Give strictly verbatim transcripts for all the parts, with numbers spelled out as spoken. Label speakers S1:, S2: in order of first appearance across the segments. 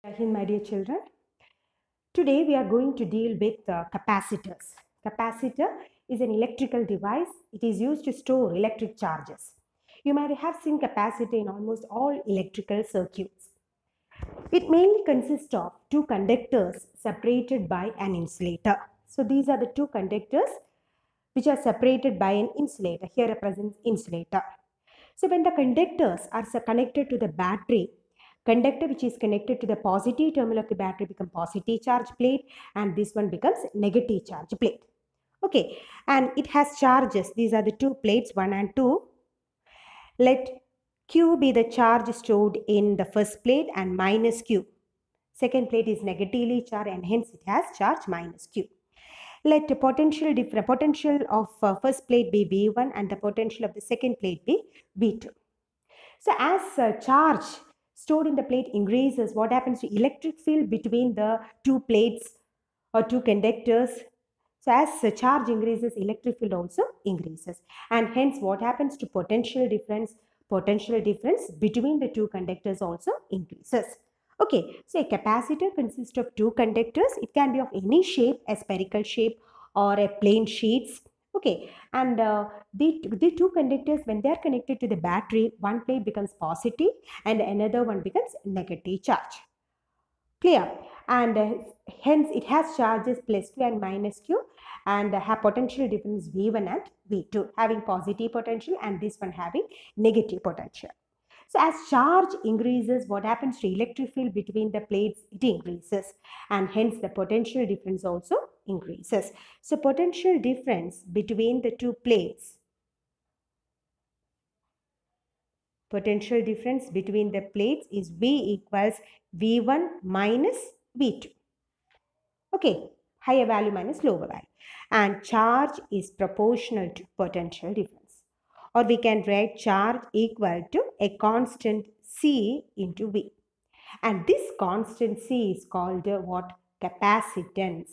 S1: Hi, my dear children. Today we are going to deal with uh, capacitors. Capacitor is an electrical device. It is used to store electric charges. You might have seen capacitor in almost all electrical circuits. It mainly consists of two conductors separated by an insulator. So these are the two conductors which are separated by an insulator. Here represents insulator. So when the conductors are connected to the battery, conductor which is connected to the positive terminal of the battery becomes positive charge plate, and this one becomes negative charge plate. Okay, and it has charges. These are the two plates, one and two. Let Q be the charge stored in the first plate and minus Q. Second plate is negatively charged and hence it has charge minus Q. Let the potential difference potential of uh, first plate be V one and the potential of the second plate be V two. So as uh, charge stored in the plate increases, what happens to electric field between the two plates or two conductors? So as the charge increases, electric field also increases. And hence what happens to potential difference? Potential difference between the two conductors also increases. Okay, so a capacitor consists of two conductors. It can be of any shape, a spherical shape or a plane sheets. Okay, and uh, the, the two conductors, when they are connected to the battery, one plate becomes positive and another one becomes negative charge. Clear? And uh, hence it has charges plus Q and minus Q, and uh, have potential difference V one and V two, having positive potential and this one having negative potential. So as charge increases, what happens to electric field between the plates? It increases, and hence the potential difference also increases. So potential difference between the two plates, potential difference between the plates is V equals V one minus V two. Okay, higher value minus lower value. And charge is proportional to potential difference. Or we can write charge equal to a constant C into V. And this constant C is called uh, what? Capacitance.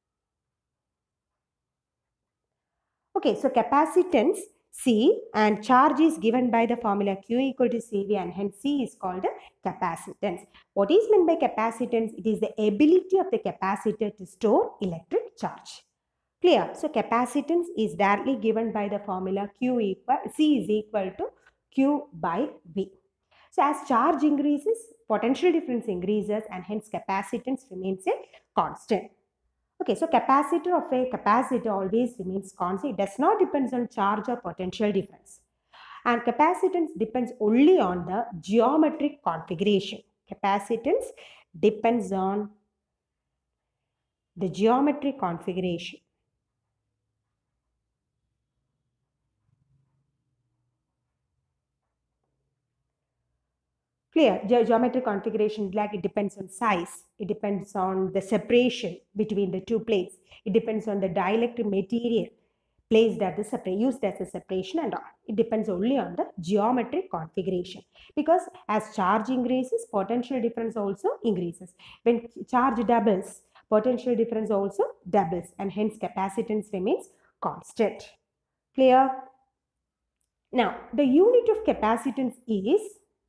S1: Okay, so capacitance C and charge is given by the formula Q equal to C V, and hence C is called a capacitance. What is meant by capacitance? It is the ability of the capacitor to store electric charge. Clear? So capacitance is directly given by the formula Q equal C is equal to Q by V. So as charge increases, potential difference increases, and hence capacitance remains a constant. Okay, so capacitor of a capacitor always remains constant. It does not depend on charge or potential difference. And capacitance depends only on the geometric configuration. Capacitance depends on the geometric configuration. Clear? Ge geometric configuration, like it depends on size. It depends on the separation between the two plates. It depends on the dielectric material placed at the separate, used as a separation and all. It depends only on the geometric configuration. Because as charge increases, potential difference also increases. When charge doubles, potential difference also doubles, and hence capacitance remains constant. Clear? Now, the unit of capacitance is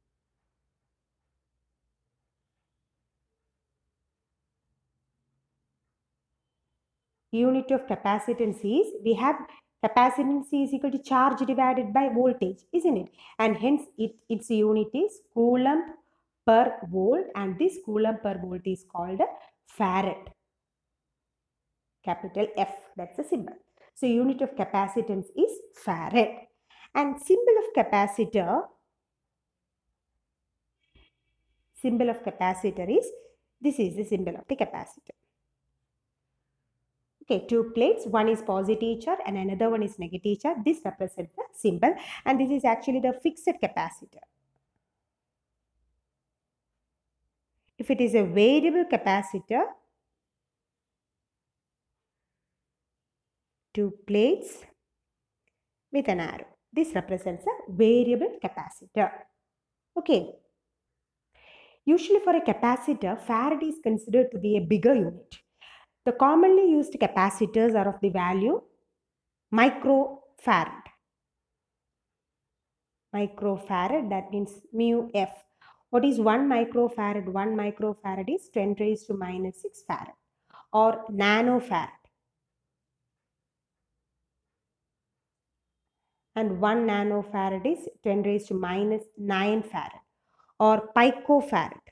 S1: unit of capacitance is, we have capacitance is equal to charge divided by voltage, isn't it? And hence it, its unit is coulomb per volt, and this coulomb per volt is called farad. Capital F, that's the symbol. So unit of capacitance is farad. And symbol of capacitor, symbol of capacitor is, this is the symbol of the capacitor. Okay, two plates, one is positive charge and another one is negative charge. This represents the symbol, and this is actually the fixed capacitor. If it is a variable capacitor, two plates with an arrow. This represents a variable capacitor. Okay. Usually for a capacitor, farad is considered to be a bigger unit. The commonly used capacitors are of the value microfarad. Microfarad, that means mu F. What is one microfarad? one microfarad is ten raised to minus six farad, or nanofarad. And one nanofarad is ten raised to minus nine farad, or picofarad.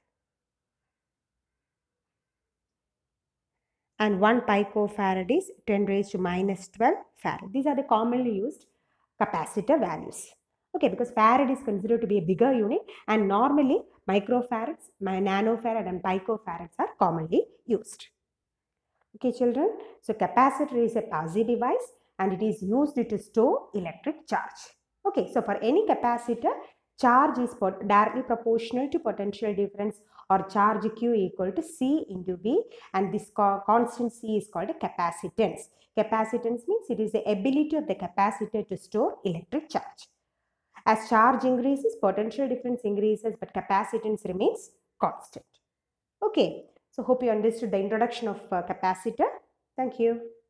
S1: And one picofarad is ten raised to minus twelve farad. These are the commonly used capacitor values. Okay, because farad is considered to be a bigger unit, and normally microfarads, nanofarad and picofarads are commonly used. Okay, children, so capacitor is a passive device and it is used to store electric charge. Okay, so for any capacitor, charge is directly proportional to potential difference, or charge Q equal to C into V, and this constant C is called a capacitance. Capacitance means it is the ability of the capacitor to store electric charge. As charge increases, potential difference increases, but capacitance remains constant. Okay, so hope you understood the introduction of uh, capacitor. Thank you.